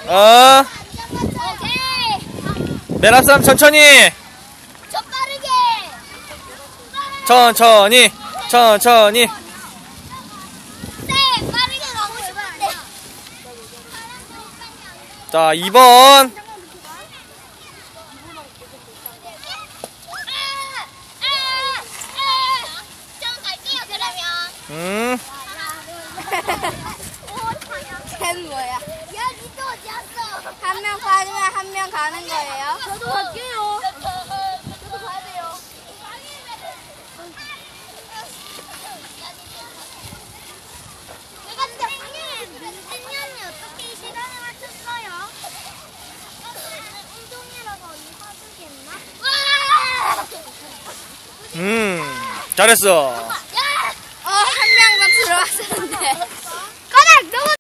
오케이. 맨 앞 사람 천천히. 저 빠르게. 천천히. 천천히. 네, 빠르게 가고 싶은데. 자, 2번. 좀 갈게요, 그러면. 쟤는 뭐야? 야, 니도 어디 갔어? 한 명 빠지면 한 명 가는 거예요? 저도 갈게요. 저도 가야 돼요. 내가 진짜 민준이 어떻게 이 시간에 맞췄어요? 운동이라고 언니 사주겠나? 잘했어.